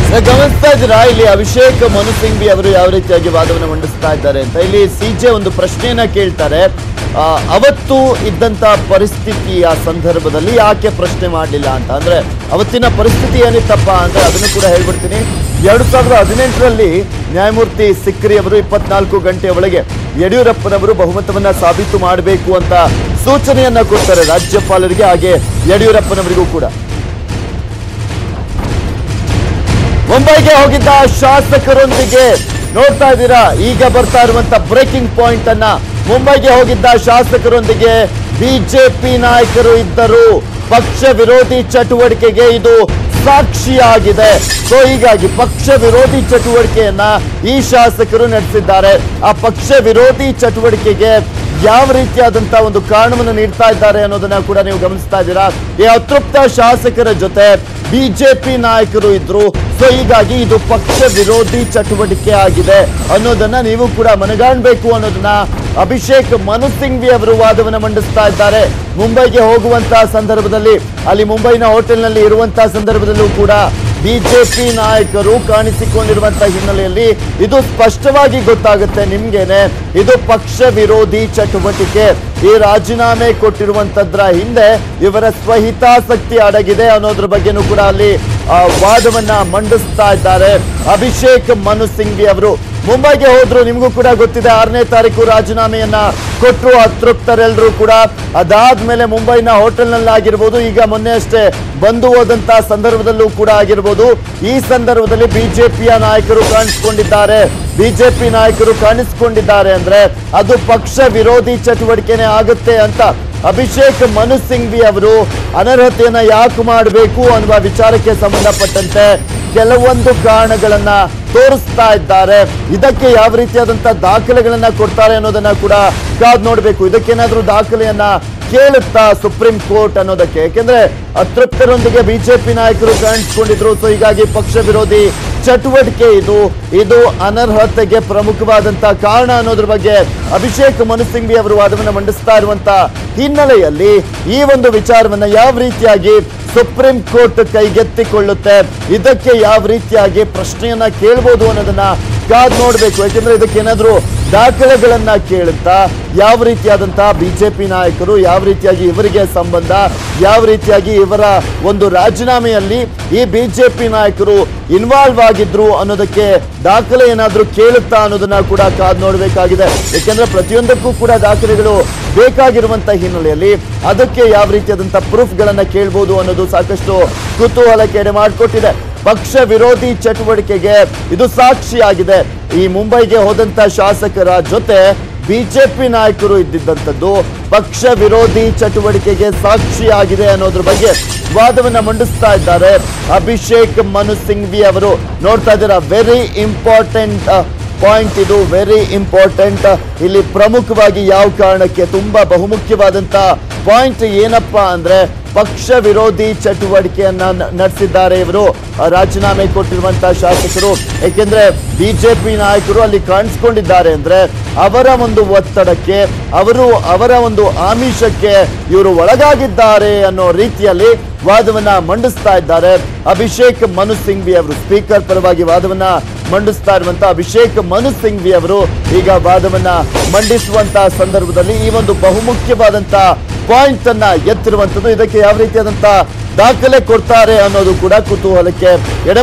ಗಮನಿಸ್ತಾ ಇದ್ದೀರಾ ಇಲ್ಲಿ ಅಭಿಷೇಕ್ ಮನು ಸಿಂಘ್ವಿ ಅವರು ಯಾವ ರೀತಿಯಾಗಿ ವಾದವನ್ನು ಮಂಡಿಸ್ತಾ ಇದ್ದಾರೆ ಅಂತ. ಇಲ್ಲಿ ಸಿಜೆ ಒಂದು ಪ್ರಶ್ನೆಯನ್ನ ಕೇಳ್ತಾರೆ, ಅವತ್ತು ಇದ್ದಂತ ಪರಿಸ್ಥಿತಿಯ ಸಂದರ್ಭದಲ್ಲಿ ಯಾಕೆ ಪ್ರಶ್ನೆ ಮಾಡಲಿಲ್ಲ ಅಂತ. ಅಂದ್ರೆ ಅವತ್ತಿನ ಪರಿಸ್ಥಿತಿ ಏನಿತ್ತಪ್ಪ ಅಂದ್ರೆ ಅದನ್ನು ಕೂಡ ಹೇಳ್ಬಿಡ್ತೀನಿ. 2018ರಲ್ಲಿ ನ್ಯಾಯಮೂರ್ತಿ ಸಿಕ್ರಿ ಅವರು 24 ಗಂಟೆಯ ಒಳಗೆ ಯಡಿಯೂರಪ್ಪನವರು ಬಹುಮತವನ್ನ ಸಾಬೀತು ಮಾಡಬೇಕು ಅಂತ ಸೂಚನೆಯನ್ನ ಕೊಡ್ತಾರೆ ರಾಜ್ಯಪಾಲರಿಗೆ, ಹಾಗೆ ಯಡಿಯೂರಪ್ಪನವರಿಗೂ ಕೂಡ. ಮುಂಬೈಗೆ ಹೋಗಿದ್ದ ಶಾಸಕರೊಂದಿಗೆ ನೋಡ್ತಾ ಇದ್ದೀರಾ, ಈಗ ಬರ್ತಾ ಇರುವಂತ ಬ್ರೇಕಿಂಗ್ ಪಾಯಿಂಟ್ ಅನ್ನ. ಮುಂಬೈಗೆ ಹೋಗಿದ್ದ ಶಾಸಕರೊಂದಿಗೆ ಬಿಜೆಪಿ ನಾಯಕರು ಇದ್ದರು. ಪಕ್ಷ ವಿರೋಧಿ ಚಟುವಟಿಕೆಗೆ ಇದು ಸಾಕ್ಷಿಯಾಗಿದೆ. ಸೊ ಹೀಗಾಗಿ ಪಕ್ಷ ವಿರೋಧಿ ಚಟುವಟಿಕೆಯನ್ನ ಈ ಶಾಸಕರು ನಡೆಸಿದ್ದಾರೆ. ಆ ಪಕ್ಷ ವಿರೋಧಿ ಚಟುವಟಿಕೆಗೆ ಯಾವ ರೀತಿಯಾದಂತಹ ಒಂದು ಕಾರಣವನ್ನು ನೀಡ್ತಾ ಇದ್ದಾರೆ ಅನ್ನೋದನ್ನ ಕೂಡ ನೀವು ಗಮನಿಸ್ತಾ ಇದ್ದೀರಾ. ಈ ಅತೃಪ್ತ ಶಾಸಕರ ಜೊತೆ ಬಿಜೆಪಿ ನಾಯಕರು ಇದ್ರು. ಸೊ ಹೀಗಾಗಿ ಇದು ಪಕ್ಷ ವಿರೋಧಿ ಚಟುವಟಿಕೆ ಆಗಿದೆ ಅನ್ನೋದನ್ನ ನೀವು ಕೂಡ ಮನಗಾಣಬೇಕು ಅನ್ನೋದನ್ನ ಅಭಿಷೇಕ್ ಮನು ಸಿಂಘ್ವಿ ಅವರು ವಾದವನ್ನ ಮಂಡಿಸ್ತಾ ಇದ್ದಾರೆ. ಮುಂಬೈಗೆ ಹೋಗುವಂತಹ ಸಂದರ್ಭದಲ್ಲಿ ಅಲ್ಲಿ ಮುಂಬೈನ ಹೋಟೆಲ್ನಲ್ಲಿ ಇರುವಂತಹ ಸಂದರ್ಭದಲ್ಲೂ ಕೂಡ ಬಿಜೆಪಿ ನಾಯಕರು ಕಾಣಿಸಿಕೊಂಡಿರುವಂತಹ ಹಿನ್ನೆಲೆಯಲ್ಲಿ ಇದು ಸ್ಪಷ್ಟವಾಗಿ ಗೊತ್ತಾಗುತ್ತೆ ನಿಮ್ಗೇನೆ, ಇದು ಪಕ್ಷ ವಿರೋಧಿ ಚಟುವಟಿಕೆ. ಈ ರಾಜೀನಾಮೆ ಕೊಟ್ಟಿರುವಂತದ್ರ ಹಿಂದೆ ಇವರ ಸ್ವಹಿತಾಸಕ್ತಿ ಅಡಗಿದೆ ಅನ್ನೋದ್ರ ಬಗ್ಗೆನೂ ಕೂಡ ಅಲ್ಲಿ ವಾದವನ್ನ ಮಂಡಿಸ್ತಾ ಇದ್ದಾರೆ ಅಭಿಷೇಕ್ ಮನು ಸಿಂಘ್ವಿ ಅವರು. ಮುಂಬೈಗೆ ಹೋದ್ರು, ನಿಮಗೂ ಕೂಡ ಗೊತ್ತಿದೆ 6ನೇ ತಾರೀಕು ರಾಜೀನಾಮೆಯನ್ನ ಕೊಟ್ಟರು ಅತೃಪ್ತರೆಲ್ಲರೂ ಕೂಡ. ಅದಾದ್ಮೇಲೆ ಮುಂಬೈನ ಹೋಟೆಲ್ನಲ್ಲಿ ಆಗಿರ್ಬೋದು, ಈಗ ಮೊನ್ನೆ ಅಷ್ಟೇ ಬಂದು ಹೋದಂತಹ ಸಂದರ್ಭದಲ್ಲೂ ಕೂಡ ಆಗಿರ್ಬೋದು, ಈ ಸಂದರ್ಭದಲ್ಲಿ ಬಿಜೆಪಿಯ ನಾಯಕರು ಕಾಣಿಸ್ಕೊಂಡಿದ್ದಾರೆ. ಬಿಜೆಪಿ ನಾಯಕರು ಕಾಣಿಸ್ಕೊಂಡಿದ್ದಾರೆ ಅಂದ್ರೆ ಅದು ಪಕ್ಷ ವಿರೋಧಿ ಚಟುವಟಿಕೆನೇ ಆಗುತ್ತೆ ಅಂತ ಅಭಿಷೇಕ್ ಮನು ಸಿಂಘ್ವಿ ಅವರು ಅನರ್ಹತೆಯನ್ನ ಯಾಕೆ ಮಾಡಬೇಕು ಅನ್ನುವ ವಿಚಾರಕ್ಕೆ ಸಂಬಂಧಪಟ್ಟಂತೆ ಕೆಲವೊಂದು ಕಾರಣಗಳನ್ನ ತೋರಿಸ್ತಾ ಇದ್ದಾರೆ. ಇದಕ್ಕೆ ಯಾವ ರೀತಿಯಾದಂತಹ ದಾಖಲೆಗಳನ್ನ ಕೊಡ್ತಾರೆ ಅನ್ನೋದನ್ನ ಕೂಡ ಕಾದ್ ನೋಡ್ಬೇಕು. ಇದಕ್ಕೇನಾದ್ರೂ ದಾಖಲೆಯನ್ನ ಕೇಳುತ್ತಾ ಸುಪ್ರೀಂ ಕೋರ್ಟ್ ಅನ್ನೋದಕ್ಕೆ, ಯಾಕೆಂದ್ರೆ ಅತೃಪ್ತರೊಂದಿಗೆ ಬಿಜೆಪಿ ನಾಯಕರು ಕಾಣಿಸ್ಕೊಂಡಿದ್ರು. ಸೊ ಹೀಗಾಗಿ ಪಕ್ಷ ವಿರೋಧಿ ಚಟುವಟಿಕೆ ಇದು ಅನರ್ಹತೆಗೆ ಪ್ರಮುಖವಾದಂತಹ ಕಾರಣ ಅನ್ನೋದ್ರ ಬಗ್ಗೆ ಅಭಿಷೇಕ್ ಮನು ಸಿಂಘ್ವಿ ಅವರು ವಾದವನ್ನ ಮಂಡಿಸ್ತಾ ಇರುವಂತ ಹಿನ್ನೆಲೆಯಲ್ಲಿ ಈ ಒಂದು ವಿಚಾರವನ್ನ ಯಾವ ರೀತಿಯಾಗಿ ಸುಪ್ರೀಂ ಕೋರ್ಟ್ ಕೈಗೆತ್ತಿಕೊಳ್ಳುತ್ತೆ, ಇದಕ್ಕೆ ಯಾವ ರೀತಿಯಾಗಿ ಪ್ರಶ್ನೆಯನ್ನ ಕೇಳಬಹುದು ಅನ್ನೋದನ್ನ ಕಾದ್ ನೋಡ್ಬೇಕು. ಯಾಕೆಂದ್ರೆ ಇದಕ್ಕೇನಾದ್ರೂ ದಾಖಲೆಗಳನ್ನ ಕೇಳುತ್ತಾ ಯಾವ ರೀತಿಯಾದಂತಹ ಬಿಜೆಪಿ ನಾಯಕರು, ಯಾವ ರೀತಿಯಾಗಿ ಇವರಿಗೆ ಸಂಬಂಧ, ಯಾವ ರೀತಿಯಾಗಿ ಇವರ ಒಂದು ರಾಜೀನಾಮೆಯಲ್ಲಿ ಈ ಬಿಜೆಪಿ ನಾಯಕರು ಇನ್ವಾಲ್ವ್ ಆಗಿದ್ರು ಅನ್ನೋದಕ್ಕೆ ದಾಖಲೆ ಏನಾದ್ರೂ ಕೇಳುತ್ತಾ ಅನ್ನೋದನ್ನ ಕೂಡ ಕಾದ್ ನೋಡ್ಬೇಕಾಗಿದೆ. ಯಾಕೆಂದ್ರೆ ಪ್ರತಿಯೊಂದಕ್ಕೂ ಕೂಡ ದಾಖಲೆಗಳು ಬೇಕಾಗಿರುವಂತ ಹಿನ್ನೆಲೆಯಲ್ಲಿ ಅದಕ್ಕೆ ಯಾವ ರೀತಿಯಾದಂತಹ ಪ್ರೂಫ್ ಗಳನ್ನ ಕೇಳಬಹುದು ಅನ್ನೋದು ಸಾಕಷ್ಟು ಕುತೂಹಲಕ್ಕೆ ಎಡೆ ಮಾಡಿಕೊಟ್ಟಿದೆ. ಪಕ್ಷ ವಿರೋಧಿ ಚಟುವಟಿಕೆಗೆ ಇದು ಸಾಕ್ಷಿಯಾಗಿದೆ. ಈ ಮುಂಬೈಗೆ ಹೋದಂತ ಶಾಸಕರ ಜೊತೆ ಬಿಜೆಪಿ ನಾಯಕರು ಇದ್ದಿದ್ದಂಥದ್ದು ಪಕ್ಷ ವಿರೋಧಿ ಚಟುವಟಿಕೆಗೆ ಸಾಕ್ಷಿಯಾಗಿದೆ ಅನ್ನೋದ್ರ ಬಗ್ಗೆ ವಾದವನ್ನ ಮಂಡಿಸ್ತಾ ಇದ್ದಾರೆ ಅಭಿಷೇಕ್ ಮನು ಸಿಂಘ್ವಿ ಅವರು. ನೋಡ್ತಾ ಇದ್ದೀರಾ, ವೆರಿ ಇಂಪಾರ್ಟೆಂಟ್ ಪಾಯಿಂಟ್ ಇದು, ವೆರಿ ಇಂಪಾರ್ಟೆಂಟ್. ಇಲ್ಲಿ ಪ್ರಮುಖವಾಗಿ ಯಾವ ಕಾರಣಕ್ಕೆ ತುಂಬಾ ಬಹುಮುಖ್ಯವಾದಂತ ಪಾಯಿಂಟ್ ಏನಪ್ಪಾ ಅಂದ್ರೆ ಪಕ್ಷ ವಿರೋಧಿ ಚಟುವಟಿಕೆಯನ್ನ ನಡೆಸಿದ್ದಾರೆ ಇವರು, ರಾಜೀನಾಮೆ ಕೊಟ್ಟಿರುವಂತಹ ಶಾಸಕರು. ಏಕೆಂದ್ರೆ ಬಿಜೆಪಿ ನಾಯಕರು ಅಲ್ಲಿ ಕಾಣಿಸ್ಕೊಂಡಿದ್ದಾರೆ ಅಂದ್ರೆ ಅವರ ಒಂದು ಒತ್ತಡಕ್ಕೆ, ಅವರ ಒಂದು ಆಮಿಷಕ್ಕೆ ಇವರು ಒಳಗಾಗಿದ್ದಾರೆ ಅನ್ನೋ ರೀತಿಯಲ್ಲಿ ವಾದವನ್ನ ಮಂಡಿಸ್ತಾ ಇದ್ದಾರೆ ಅಭಿಷೇಕ್ ಮನು ಸಿಂಘ್ವಿ ಅವರು. ಸ್ಪೀಕರ್ ಪರವಾಗಿ ವಾದವನ್ನ ಮಂಡಿಸ್ತಾ ಇರುವಂತಹ ಅಭಿಷೇಕ್ ಮನು ಸಿಂಘ್ವಿ ಅವರು ಈಗ ವಾದವನ್ನ ಮಂಡಿಸುವಂತಹ ಸಂದರ್ಭದಲ್ಲಿ ಈ ಒಂದು ಬಹುಮುಖ್ಯವಾದಂತಹ ಪಾಯಿಂಟ್ ಅನ್ನ ಎತ್ತಿರುವಂತದ್ದು. ಇದಕ್ಕೆ ಯಾವ ರೀತಿಯಾದಂತಹ ದಾಖಲೆ ಕೊಡ್ತಾರೆ ಅನ್ನೋದು ಕೂಡ ಕುತೂಹಲಕ್ಕೆ ಎಡೆ